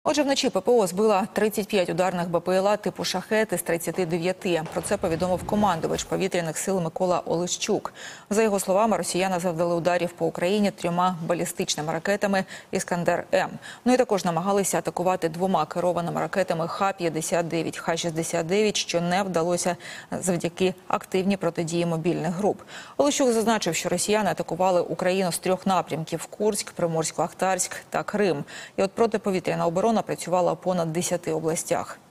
Отже, вночі ППО збила 35 ударних БПЛА типу «Шахет» із 39. Про це повідомив командувач повітряних сил Микола Олещук. За його словами, росіяни завдали ударів по Україні 3 балістичними ракетами «Іскандер-М». Ну і також намагалися атакувати 2 керованими ракетами Х-59, Х-69, що не вдалося завдяки активній протидії мобільних груп. Олещук зазначив, що росіяни атакували Україну з 3 напрямків – Курськ, Приморсько-Ахтарськ та Крим. І от протиповітряна оборона працювала у понад 10 областях.